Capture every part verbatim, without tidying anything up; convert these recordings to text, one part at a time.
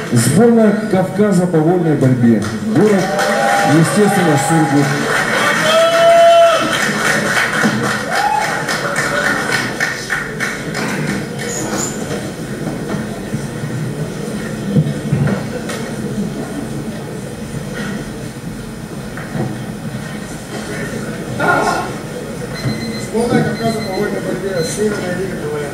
Сборная Кавказа по вольной борьбе. Город, естественно, Сургут. Сборная Кавказа по вольной борьбе. Северная лига КВН.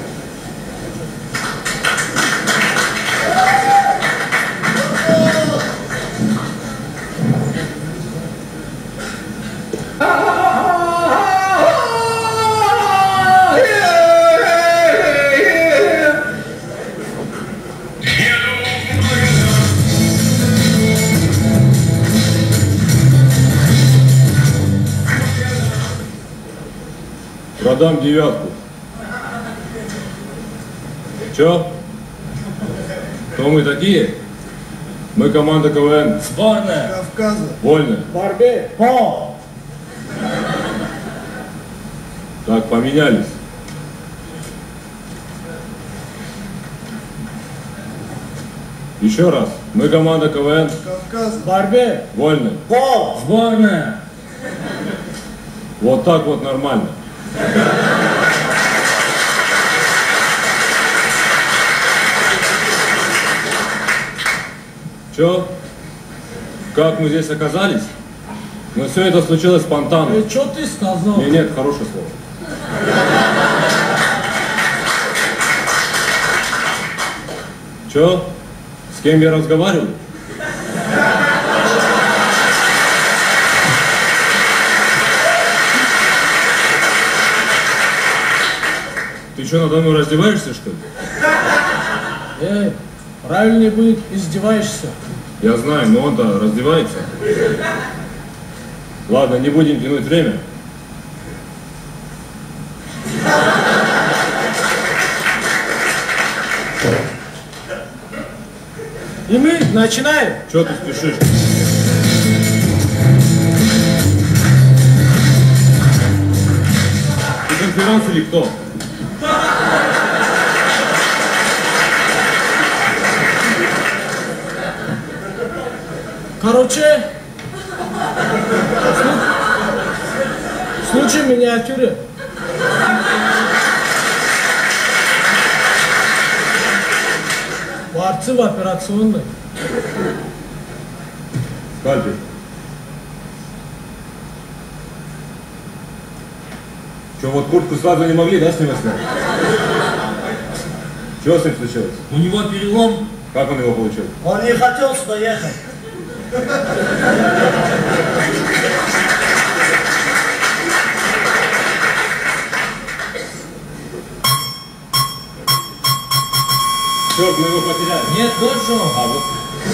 Продам девятку. Чё? Кто мы такие? Мы команда КВН. Сборная. Кавказа. Вольная. Борьбе. По. Так, поменялись. Еще раз. Мы команда КВН. Кавказа. Борьбе. Вольная. По. Сборная. Вот так вот нормально. Чё? Как мы здесь оказались? Но все это случилось спонтанно. Э, что ты сказал? Нет, нет, хорошее слово. Чё? С кем я разговариваю? Ты что, надо мной раздеваешься, что ли? Эй, правильнее будет, издеваешься. Я знаю, но он-то раздевается. Ладно, не будем тянуть время. И мы начинаем. Чё ты спешишь? Ты конференц или кто? Короче, случай в миниатюре. Борцы в операционной. Скальпель. Чё, вот куртку сразу не могли, да, с него снять? Чего с ним случилось? У него перелом. Как он его получил? Он не хотел сюда ехать. Черт, мы его потеряли. Нет, дочь он. А, вот.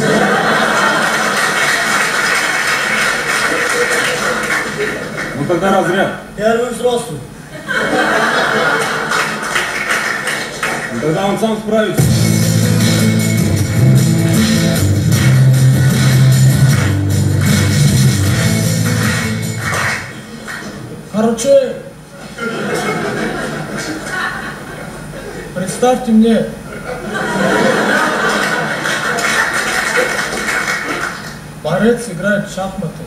Ну тогда разряд. Первый взрослый. Ну, тогда он сам справится. Короче, представьте мне, борец играет в шахматы.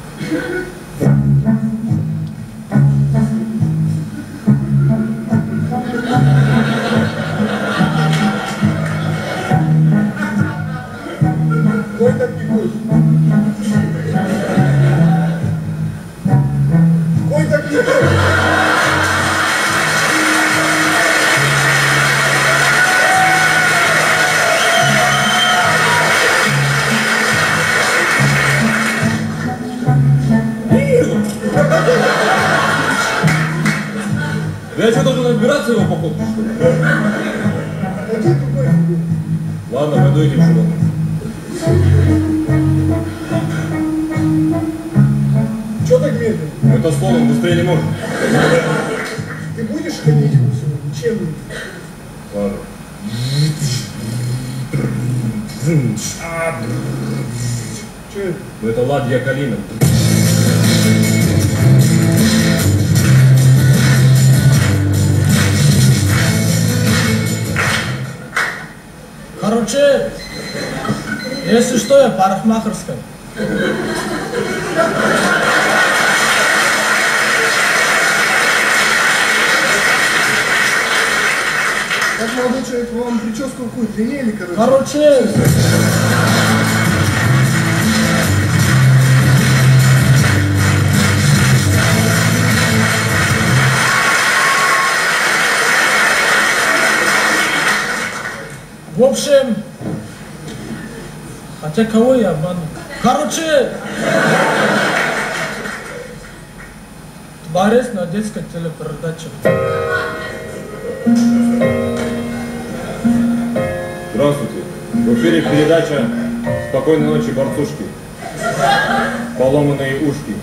Какой так не будет? Какой так не будет? Я что, должен отбираться его походу, что ли? Один другой фигур. Ладно, пойду этим широким. Чё так медленно? Это слово быстрее не может. Ты будешь ходить его сегодня? Чем? Ладно. Чё это? Ну это ладья калина. Короче, Если что, я парикмахерская. Как молодой человек, вам прическу какую, длиннее или короче? Короче. В общем, хотя кого я обману? Короче, творец на детской телепередаче. Здравствуйте. В эфире передача «Спокойной ночи, борцушки». Поломанные ушки.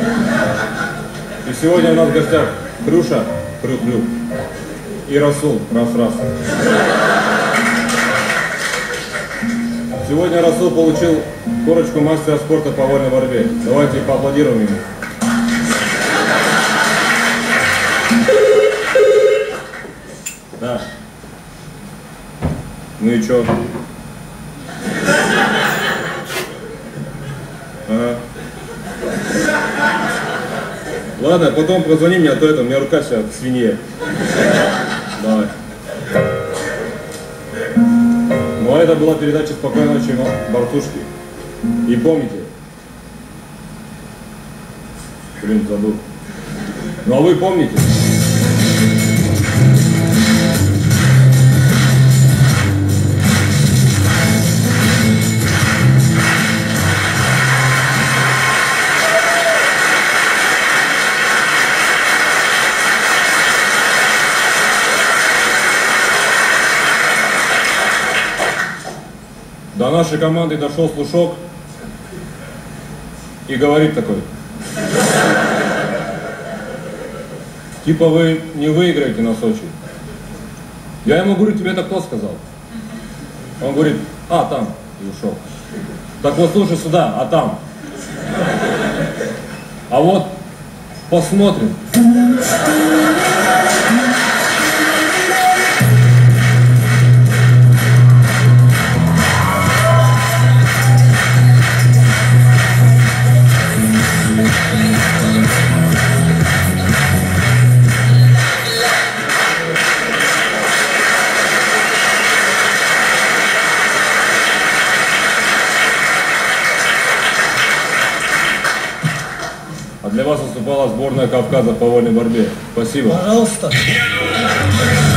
И сегодня у нас в гостях Хрюша, Хрю-Хрю, и Расул, Раз-Раз. Сегодня Расул получил корочку мастера спорта по вольной борьбе. Давайте поаплодируем ему. Да. Ну и чё? Ага. Ладно, потом позвони мне, а то это, у меня рука вся в свинье. Давай. Ну а это была передача «Спокойной ночи, борцушки». И помните. Блин, забыл. Ну а вы помните? До нашей команды дошел слушок и говорит такой: типа вы не выиграете на Сочи. Я ему говорю: тебе это кто сказал? Он говорит: а, там, и ушел. Так вот, слушай сюда, а там. А вот посмотрим. Для вас выступала сборная Кавказа по вольной борьбе. Спасибо. Пожалуйста.